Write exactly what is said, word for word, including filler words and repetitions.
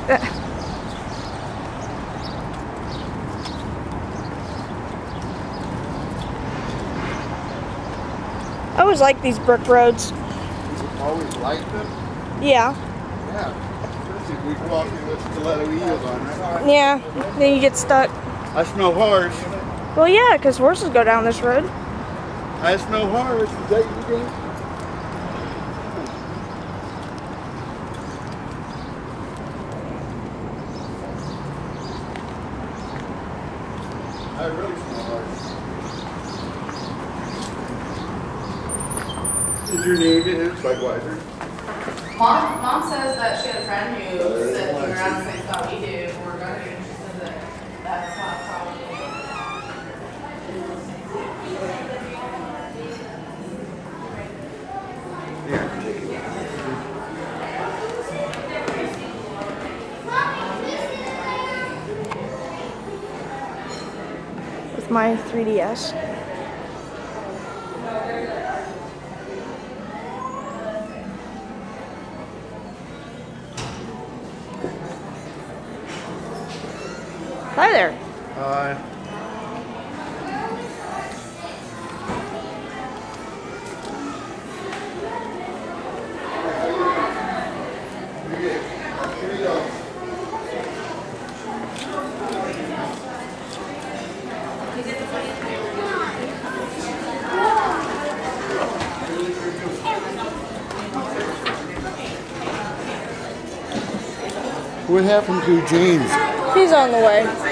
I always like these brick roads. Always liked them? Yeah. Yeah. Especially if we go walking with stiletto heels on, right? Yeah. Then you get stuck. I smell horse. Well, yeah, because horses go down this road. I smell horse. Is that you, Dave? I really smell horse. Is your name in it, Budweiser? Mom, Mom says that she had a friend who said we were around the same spot we do, and we're going to, and she said that that's not probably. Yeah. With my three D S. Hi there. Hi. What happened to James? He's on the way.